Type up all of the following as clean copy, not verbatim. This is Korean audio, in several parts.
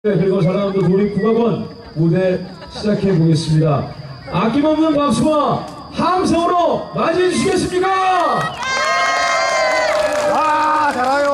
그리고 전라남도 도립국악원 무대 시작해 보겠습니다. 아낌없는 박수와 함성으로 맞이해 주시겠습니까? 아, 잘해요.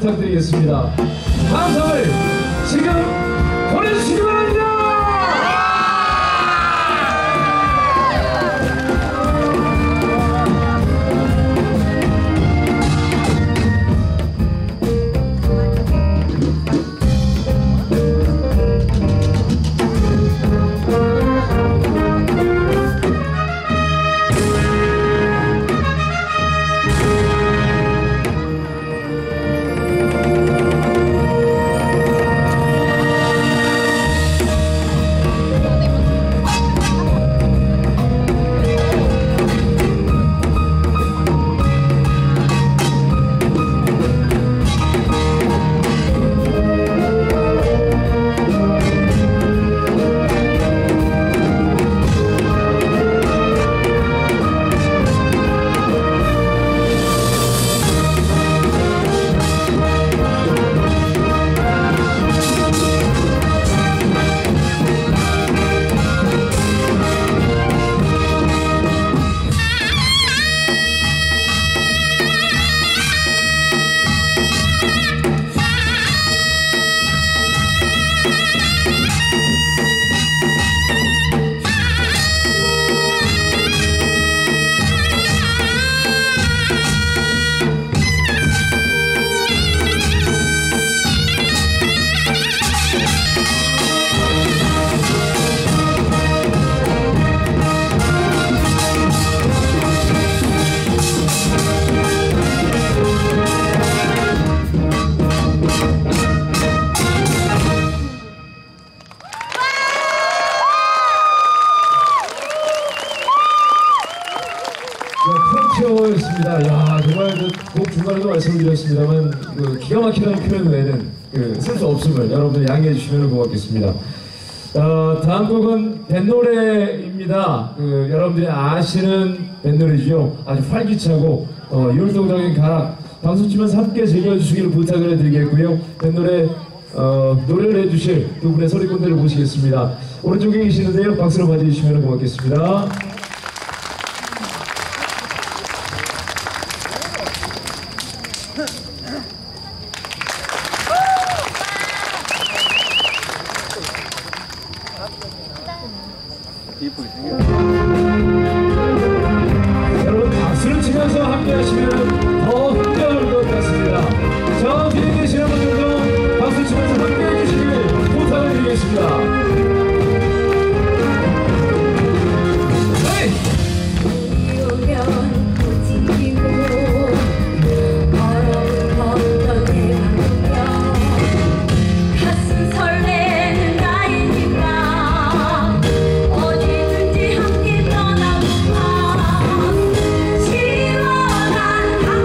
부탁드리겠습니다. 함성을 지금 보내주시기 바랍니다. 였습니다. 야, 정말 곡 중간에도 말씀드렸습니다만 기가 막히는 표현 외에는 쓸 수 없음을 여러분들 양해해 주시면 고맙겠습니다. 다음 곡은 뱃노래입니다. 여러분들이 아시는 뱃노래죠. 아주 활기차고 율동적인 가락 방송 치면서 함께 즐겨주시기를 부탁을 해드리겠고요. 뱃노래 노래를 해주실 두 분의 소리꾼들을 모시겠습니다. 오른쪽에 계시는데요. 박수로 맞이해주시면 고맙겠습니다. 여러분 박수를 치면서 함께 하시면 더 흥겨울 것 같습니다. 저 뒤에 계시는 분들도 박수 치면서 함께 해주시길 부탁을 드리겠습니다. 어디든지 함께 떠나보자. 시원한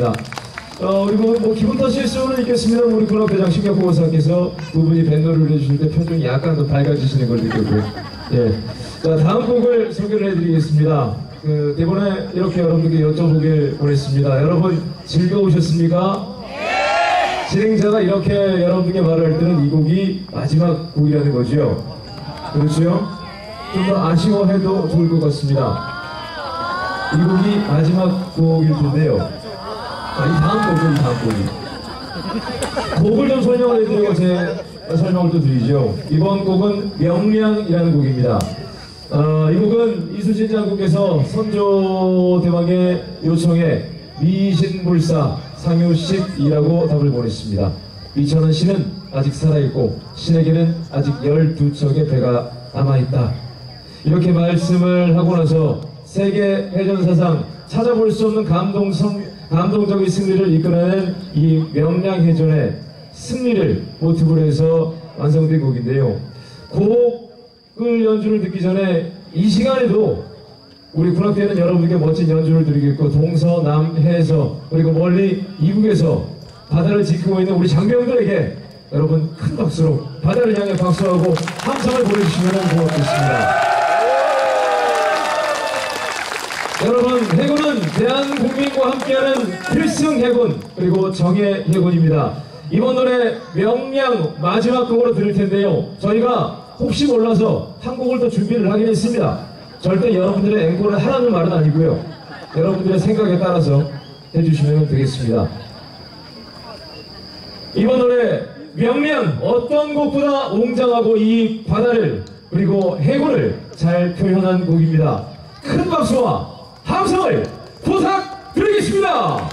고맙습니다. 그리고 뭐 기분 탓일 수는 있겠습니다. 우리 군악대장 신격보호사께서 두 분이 밴드를 해주실 때 표정이 약간 더 밝아지시는 걸 느꼈고요. 예. 자, 다음 곡을 소개를 해드리겠습니다. 그 대본에 이렇게 여러분들께 여쭤보길 원했습니다. 여러분 즐거우셨습니까? 네! 진행자가 이렇게 여러분께 말을 할 때는 이 곡이 마지막 곡이라는 거죠. 그렇죠? 좀 더 아쉬워해도 좋을 것 같습니다. 이 곡이 마지막 곡일 텐데요. 이 다음 곡이. 곡을 좀 설명을 해드리고 제 설명을 또 드리죠. 이번 곡은 명량이라는 곡입니다. 이 곡은 이수진 장군께서 선조대왕의 요청에 미신불사 상유식이라고 답을 보냈습니다. 미천한 신은 아직 살아있고 신에게는 아직 12척의 배가 남아있다. 이렇게 말씀을 하고 나서 세계 해전사상 찾아볼 수 없는 감동적인 승리를 이끌어낸 이 명량해전의 승리를 모티브로 해서 완성된 곡인데요. 곡을 연주를 듣기 전에 이 시간에도 우리 군악대는 여러분께 멋진 연주를 드리겠고 동서남해에서 그리고 멀리 이국에서 바다를 지키고 있는 우리 장병들에게 여러분 큰 박수로 바다를 향해 박수하고 함성을 보내주시면 고맙겠습니다. 여러분, 해군은 대한국민과 함께하는 필승 해군 그리고 정예 해군입니다. 이번 노래 명량 마지막 곡으로 들을 텐데요. 저희가 혹시 몰라서 한 곡을 더 준비를 하긴 했습니다. 절대 여러분들의 앵콜을 하라는 말은 아니고요. 여러분들의 생각에 따라서 해주시면 되겠습니다. 이번 노래 명량 어떤 곡보다 웅장하고 이 바다를 그리고 해군을 잘 표현한 곡입니다. 큰 박수와 함성을 부탁드리겠습니다.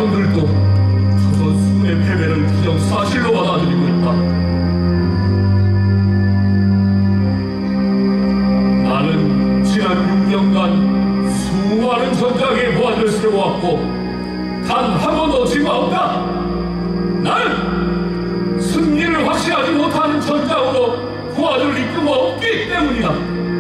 대장들도 조선 수군의 패배를 기정사실로 받아들이고 있다. 나는 지난 6년간 수많은 전장에 보안을 세워왔고 단 한 번도 지가 없다. 나는 승리를 확신하지 못하는 전장으로 보안을 이끌고 없기 때문이다.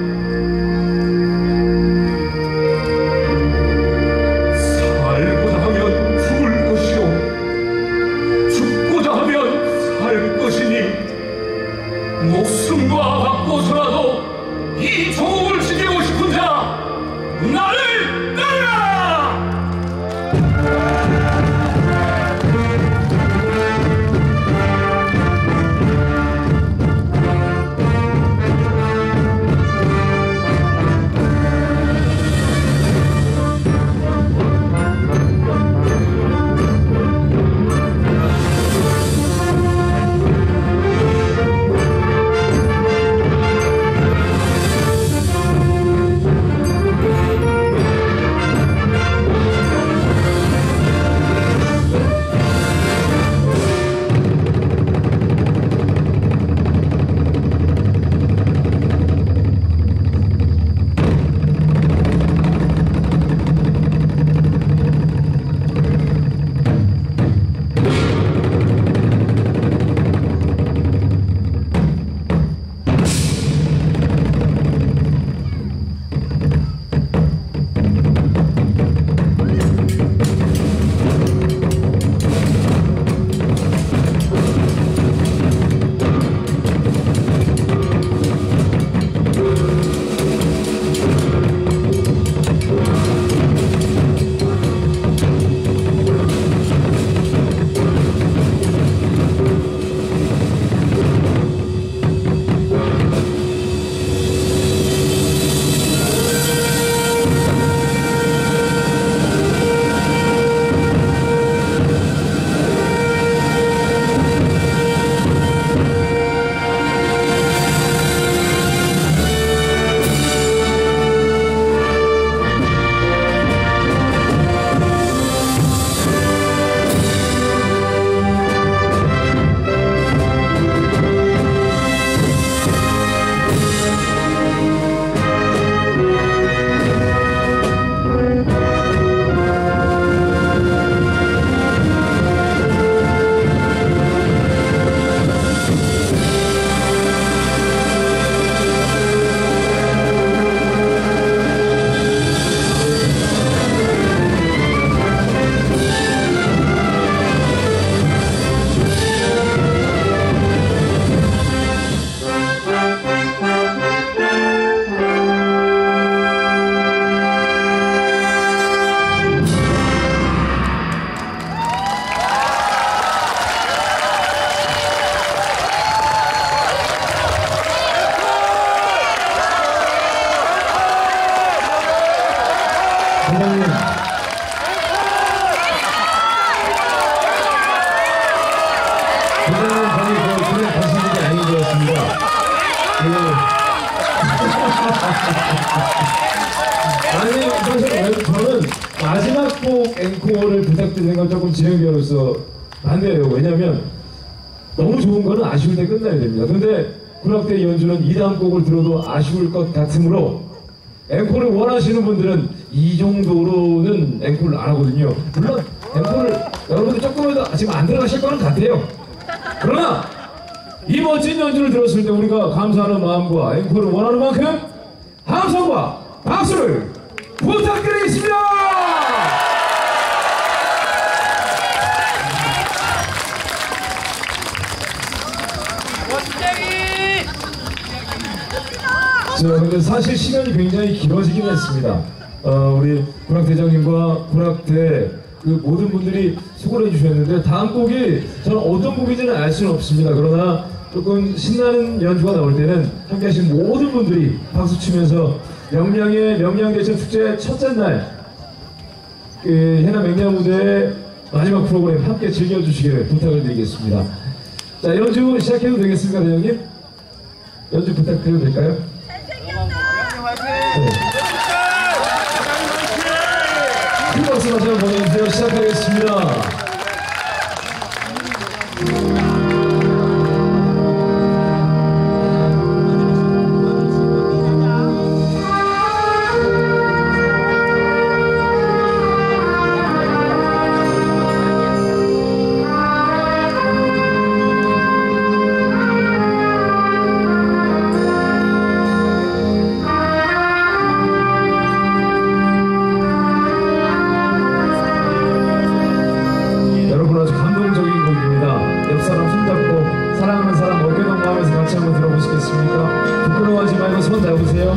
살고자 하면 죽을 것이요 죽고자 하면 살 것이니 목숨과 바꿔서라도 이 조국을 지키고 싶은 자 나를 따르라! 대장님. 대장님, 저희 그냥 가시는 게 아닌 것 같습니다. 아니, 사실 저는 마지막 곡 앵콜을 부탁드리는 건 조금 진행자로서 반대예요. 왜냐면 너무 좋은 거는 아쉬울 때 끝나야 됩니다. 근데 군악대 연주는 이 다음 곡을 들어도 아쉬울 것 같으므로 앵콜을 원하시는 분들은 이 정도로는 앵콜을 안 하거든요. 물론 앵콜을 여러분들 조금이라도 지금 안 들어가실 거는 같아요. 그러나 이 멋진 연주를 들었을 때 우리가 감사하는 마음과 앵콜을 원하는 만큼 함성과 박수를 부탁드리겠습니다. 자, 근데 사실 시간이 굉장히 길어지긴 했습니다. 우리 군악대장님과 군악대 그 모든 분들이 수고를 해주셨는데 다음 곡이 저는 어떤 곡인지는 알 수는 없습니다. 그러나 조금 신나는 연주가 나올 때는 함께 하신 모든 분들이 박수 치면서 명량의 명량대천 축제 첫째 날 해남 맹야무대 마지막 프로그램 함께 즐겨주시기를 부탁을 드리겠습니다. 자, 연주 시작해도 되겠습니까, 대장님? 연주 부탁드려도 될까요? 네. 큰 박수 다시 한번 보내주세요. 시작하겠습니다. 옆사람 손잡고 사랑하는 사람 어깨동무 하면서 같이 한번 들어보시겠습니까? 부끄러워하지 말고 손 잡으세요.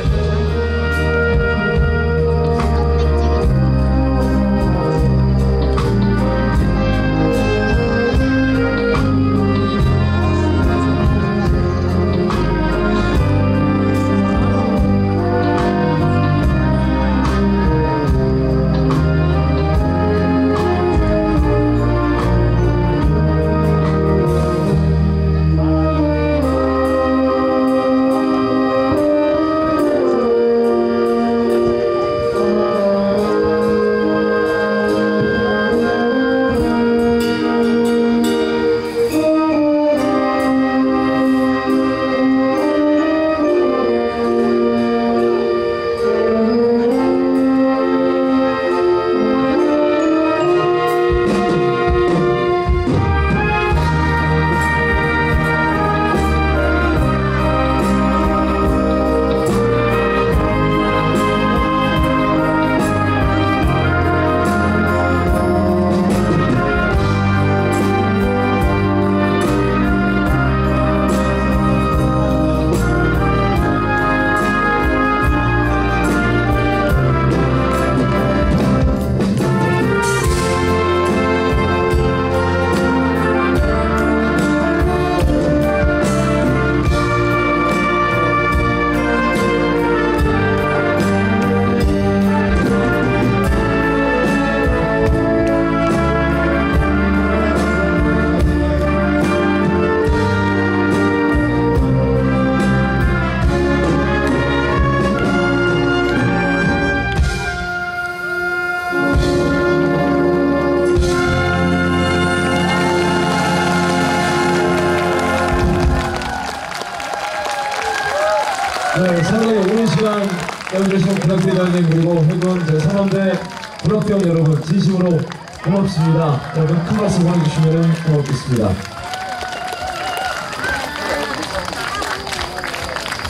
네, 상당히 오랜 시간 여러분들 부탁드리는 그리고 회군 제3원대 불합병 여러분 진심으로 고맙습니다. 여러분 큰 박수 보내주시면 고맙겠습니다.